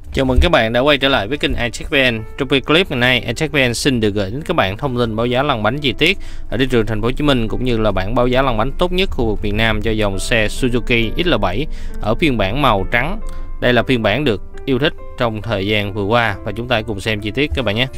Chào mừng các bạn đã quay trở lại với kênh iCheckVN. Trong video clip ngày nay, iCheckVN xin được gửi đến các bạn thông tin báo giá lăn bánh chi tiết ở thị trường Thành phố Hồ Chí Minh cũng như là bảng báo giá lăn bánh tốt nhất khu vực miền Nam cho dòng xe Suzuki XL7 ở phiên bản màu trắng. Đây là phiên bản được yêu thích trong thời gian vừa qua và chúng ta cùng xem chi tiết các bạn nhé.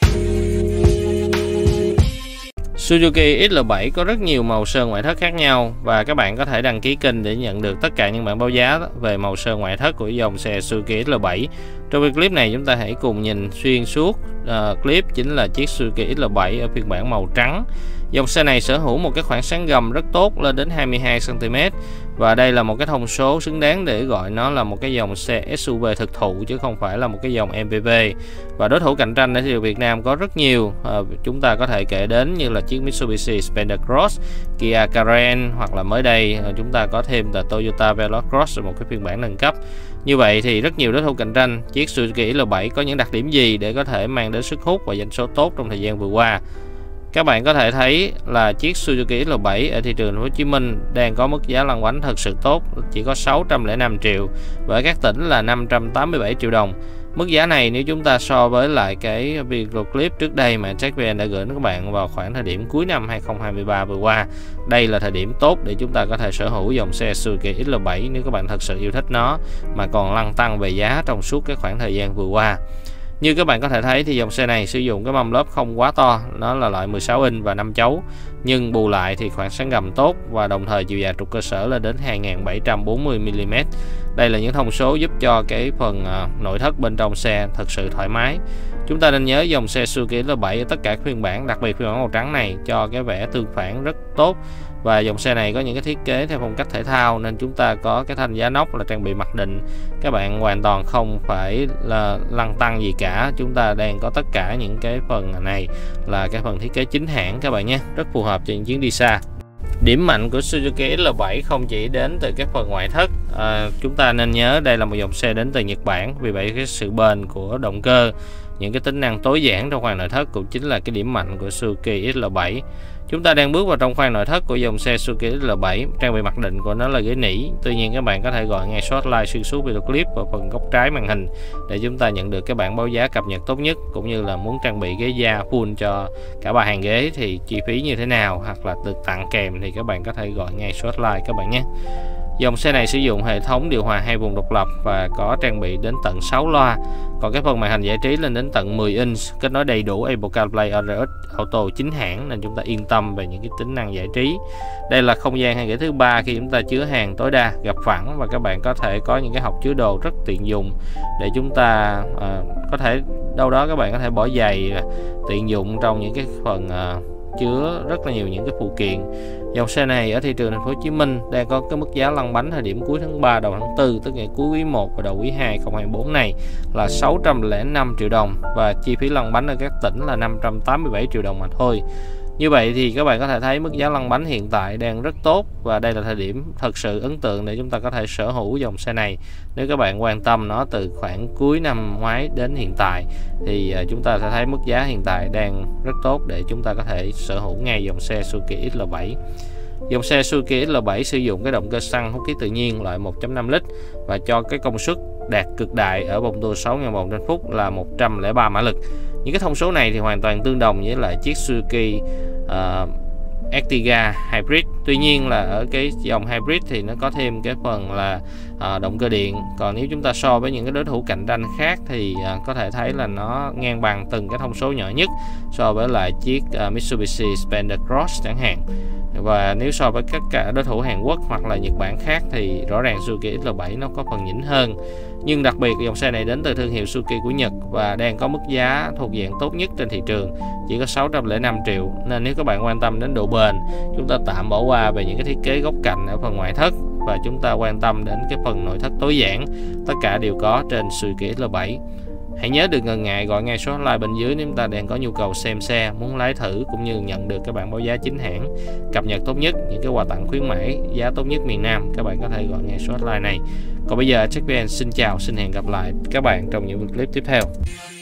Suzuki XL7 có rất nhiều màu sơn ngoại thất khác nhau và các bạn có thể đăng ký kênh để nhận được tất cả những bản báo giá về màu sơn ngoại thất của dòng xe Suzuki XL7. Trong video clip này chúng ta hãy cùng nhìn xuyên suốt clip chính là chiếc Suzuki XL7 ở phiên bản màu trắng. Dòng xe này sở hữu một cái khoảng sáng gầm rất tốt lên đến 22 cm và đây là một cái thông số xứng đáng để gọi nó là một cái dòng xe SUV thực thụ chứ không phải là một cái dòng MPV. Và đối thủ cạnh tranh ở thị trường Việt Nam có rất nhiều, chúng ta có thể kể đến như là chiếc Mitsubishi Xpander Cross, Kia Carens hoặc là mới đây chúng ta có thêm là Toyota Veloz Cross, một cái phiên bản nâng cấp. Như vậy thì rất nhiều đối thủ cạnh tranh, chiếc Suzuki XL7 có những đặc điểm gì để có thể mang đến sức hút và doanh số tốt trong thời gian vừa qua? Các bạn có thể thấy là chiếc Suzuki XL7 ở thị trường Thành phố Hồ Chí Minh đang có mức giá lăn bánh thật sự tốt, chỉ có 605 triệu và ở các tỉnh là 587 triệu đồng. Mức giá này nếu chúng ta so với lại cái video clip trước đây mà iCheckVN đã gửi đến các bạn vào khoảng thời điểm cuối năm 2023 vừa qua, đây là thời điểm tốt để chúng ta có thể sở hữu dòng xe Suzuki XL7 nếu các bạn thật sự yêu thích nó mà còn lăn tăng về giá trong suốt cái khoảng thời gian vừa qua. Như các bạn có thể thấy thì dòng xe này sử dụng cái mâm lốp không quá to, nó là loại 16 inch và 5 chấu, nhưng bù lại thì khoảng sáng gầm tốt và đồng thời chiều dài trục cơ sở lên đến 2740 mm. Đây là những thông số giúp cho cái phần nội thất bên trong xe thật sự thoải mái. Chúng ta nên nhớ dòng xe Suzuki XL7 ở tất cả các phiên bản, đặc biệt phiên bản màu trắng này cho cái vẻ tương phản rất tốt. Và dòng xe này có những cái thiết kế theo phong cách thể thao nên chúng ta có cái thanh giá nóc là trang bị mặc định. Các bạn hoàn toàn không phải là lăn tăng gì cả. Chúng ta đang có tất cả những cái phần này là cái phần thiết kế chính hãng các bạn nhé, rất phù hợp cho những chuyến đi xa. Điểm mạnh của Suzuki XL7 không chỉ đến từ cái phần ngoại thất, chúng ta nên nhớ đây là một dòng xe đến từ Nhật Bản, vì vậy cái sự bền của động cơ, những cái tính năng tối giản trong khoang nội thất cũng chính là cái điểm mạnh của Suzuki XL7. Chúng ta đang bước vào trong khoang nội thất của dòng xe Suzuki XL7, trang bị mặc định của nó là ghế nỉ. Tuy nhiên các bạn có thể gọi ngay số hotline xuyên suốt video clip vào phần góc trái màn hình để chúng ta nhận được cái bảng báo giá cập nhật tốt nhất, cũng như là muốn trang bị ghế da full cho cả ba hàng ghế thì chi phí như thế nào hoặc là được tặng kèm thì các bạn có thể gọi ngay số hotline các bạn nhé. Dòng xe này sử dụng hệ thống điều hòa 2 vùng độc lập và có trang bị đến tận 6 loa. Còn cái phần màn hình giải trí lên đến tận 10 inch, kết nối đầy đủ Apple CarPlay, Android Auto chính hãng nên chúng ta yên tâm về những cái tính năng giải trí. Đây là không gian hàng ghế thứ ba khi chúng ta chứa hàng tối đa, gập phẳng và các bạn có thể có những cái hộc chứa đồ rất tiện dụng để chúng ta có thể đâu đó các bạn có thể bỏ giày tiện dụng trong những cái phần chứa rất là nhiều những cái phụ kiện. Dòng xe này ở thị trường Thành phố Hồ Chí Minh đang có cái mức giá lăn bánh thời điểm cuối tháng 3 đầu tháng 4, tức ngày cuối quý 1 và đầu quý 2 2024 này là 605 triệu đồng và chi phí lăn bánh ở các tỉnh là 587 triệu đồng mà thôi. Như vậy thì các bạn có thể thấy mức giá lăn bánh hiện tại đang rất tốt và đây là thời điểm thật sự ấn tượng để chúng ta có thể sở hữu dòng xe này. Nếu các bạn quan tâm nó từ khoảng cuối năm ngoái đến hiện tại thì chúng ta sẽ thấy mức giá hiện tại đang rất tốt để chúng ta có thể sở hữu ngay dòng xe Suzuki XL7. Dòng xe Suzuki XL7 sử dụng cái động cơ xăng hút khí tự nhiên loại 1.5 lít và cho cái công suất đạt cực đại ở vòng tua 6.000 vòng trên phút là 103 mã lực. Những cái thông số này thì hoàn toàn tương đồng với lại chiếc Suzuki Ertiga Hybrid. Tuy nhiên là ở cái dòng Hybrid thì nó có thêm cái phần là động cơ điện. Còn nếu chúng ta so với những cái đối thủ cạnh tranh khác thì có thể thấy là nó ngang bằng từng cái thông số nhỏ nhất so với lại chiếc Mitsubishi Xpander Cross chẳng hạn. Và nếu so với các cả đối thủ Hàn Quốc hoặc là Nhật Bản khác thì rõ ràng Suzuki XL7 nó có phần nhỉnh hơn. Nhưng đặc biệt dòng xe này đến từ thương hiệu Suzuki của Nhật và đang có mức giá thuộc dạng tốt nhất trên thị trường, chỉ có 605 triệu. Nên nếu các bạn quan tâm đến độ bền, chúng ta tạm bỏ qua về những cái thiết kế góc cạnh ở phần ngoại thất và chúng ta quan tâm đến cái phần nội thất tối giản, tất cả đều có trên Suzuki XL7. Hãy nhớ đừng ngần ngại gọi ngay số hotline bên dưới nếu chúng ta đang có nhu cầu xem xe, muốn lái thử cũng như nhận được các bản báo giá chính hãng, cập nhật tốt nhất, những cái quà tặng khuyến mãi giá tốt nhất miền Nam. Các bạn có thể gọi ngay số hotline này. Còn bây giờ iCheckVN xin chào, xin hẹn gặp lại các bạn trong những video clip tiếp theo.